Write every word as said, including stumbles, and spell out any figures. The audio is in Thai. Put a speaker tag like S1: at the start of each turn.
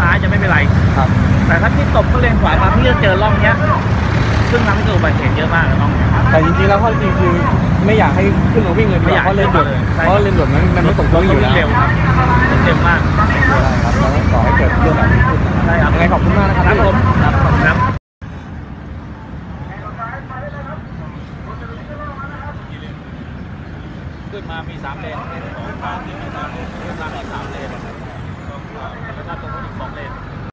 S1: ซ้ายจะไม่เป็นไร
S2: ครับ
S1: แต่ถ้าพี่ตบก็เลนขวามาพี่จะเจอร่องเนี้ยซึ่งทำให้เกิดอุบัติเหตุเยอะมากเลยร่องเนี้ย
S2: แต่จริงๆแล้วข้อจริงคือไม่อยากให้ขึ้นมาวิ่งเลยดีกว่าเพราะเลนด่วนเพราะเลนด่วนมันมันไม่สมควรอยู่แล้ว
S1: เร็วครับเร็วมาก
S2: ใช่ครับเราต้องขอให้เกิดเรื่องแบบนี้ขึ้น
S1: ใช่ครับ
S2: ยังไงขอบคุณมากนะครับ
S1: ครับผมครับขอบคุณครับขึ้นมามีสามเลนสองทางมีสามเลนทางมีสามเลนแล้วก็